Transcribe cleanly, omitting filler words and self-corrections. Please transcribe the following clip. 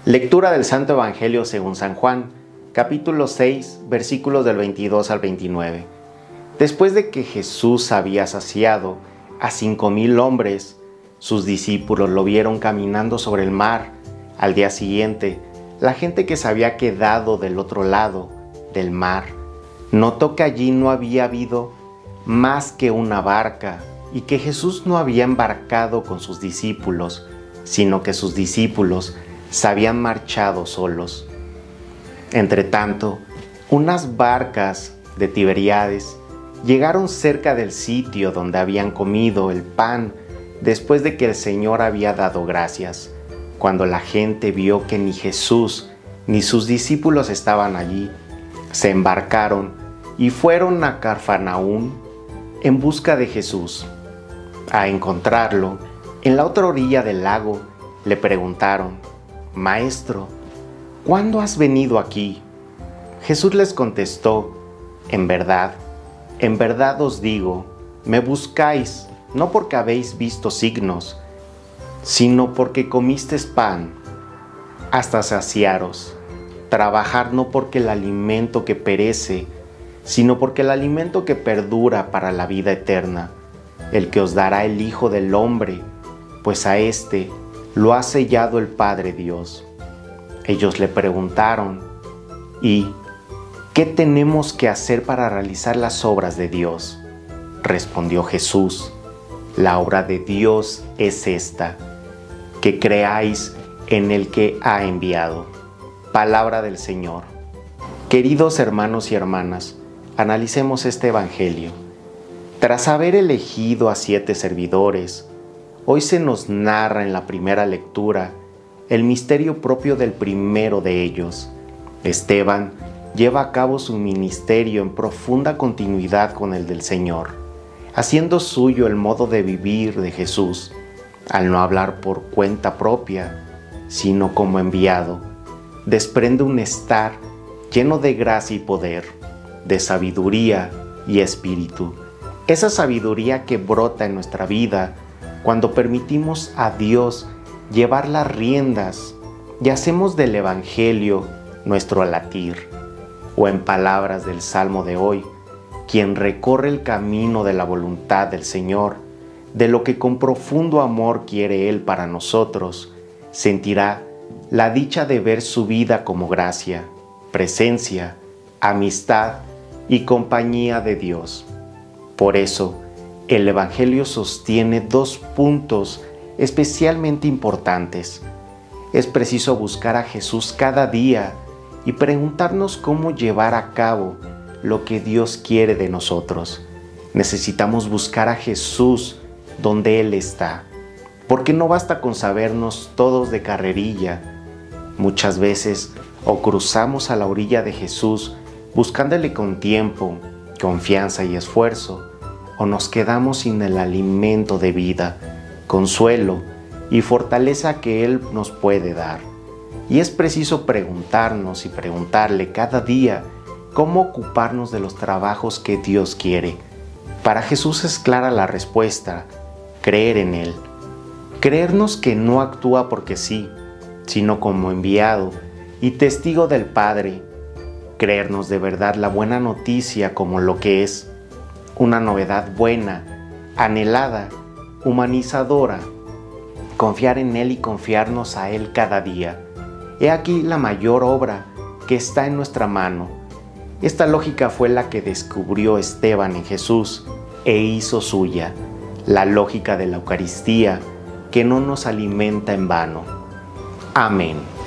Lectura del Santo Evangelio según San Juan, capítulo 6, versículos del 22 al 29. Después de que Jesús había saciado a 5,000 hombres, sus discípulos lo vieron caminando sobre el mar. Al día siguiente, la gente que se había quedado del otro lado del mar notó que allí no había habido más que una barca y que Jesús no había embarcado con sus discípulos, sino que sus discípulos se habían marchado solos. Entretanto, unas barcas de Tiberíades llegaron cerca del sitio donde habían comido el pan después de que el Señor había dado gracias. Cuando la gente vio que ni Jesús ni sus discípulos estaban allí, se embarcaron y fueron a Cafarnaúm en busca de Jesús. A encontrarlo, en la otra orilla del lago, le preguntaron: «Maestro, ¿cuándo has venido aquí?» Jesús les contestó: en verdad os digo, me buscáis no porque habéis visto signos, sino porque comisteis pan hasta saciaros. Trabajad no porque el alimento que perece, sino porque el alimento que perdura para la vida eterna, el que os dará el Hijo del Hombre, pues a éste lo ha sellado el Padre Dios. Ellos le preguntaron: «¿Y qué tenemos que hacer para realizar las obras de Dios?» Respondió Jesús: «La obra de Dios es esta, que creáis en el que ha enviado». Palabra del Señor. Queridos hermanos y hermanas, analicemos este Evangelio. Tras haber elegido a 7 servidores, hoy se nos narra en la primera lectura el misterio propio del primero de ellos. Esteban lleva a cabo su ministerio en profunda continuidad con el del Señor, haciendo suyo el modo de vivir de Jesús, al no hablar por cuenta propia, sino como enviado. Desprende un estar lleno de gracia y poder, de sabiduría y espíritu. Esa sabiduría que brota en nuestra vida cuando permitimos a Dios llevar las riendas y hacemos del Evangelio nuestro latir. O en palabras del Salmo de hoy, quien recorre el camino de la voluntad del Señor, de lo que con profundo amor quiere Él para nosotros, sentirá la dicha de ver su vida como gracia, presencia, amistad y compañía de Dios. Por eso, el Evangelio sostiene 2 puntos especialmente importantes. Es preciso buscar a Jesús cada día y preguntarnos cómo llevar a cabo lo que Dios quiere de nosotros. Necesitamos buscar a Jesús donde Él está, porque no basta con sabernos todos de carrerilla. Muchas veces o cruzamos a la orilla de Jesús buscándole con tiempo, confianza y esfuerzo, o nos quedamos sin el alimento de vida, consuelo y fortaleza que Él nos puede dar. Y es preciso preguntarnos y preguntarle cada día cómo ocuparnos de los trabajos que Dios quiere. Para Jesús es clara la respuesta: creer en Él. Creernos que no actúa porque sí, sino como enviado y testigo del Padre. Creernos de verdad la buena noticia como lo que es, una novedad buena, anhelada, humanizadora. Confiar en Él y confiarnos a Él cada día. He aquí la mayor obra que está en nuestra mano. Esta lógica fue la que descubrió Esteban en Jesús e hizo suya, la lógica de la Eucaristía que no nos alimenta en vano. Amén.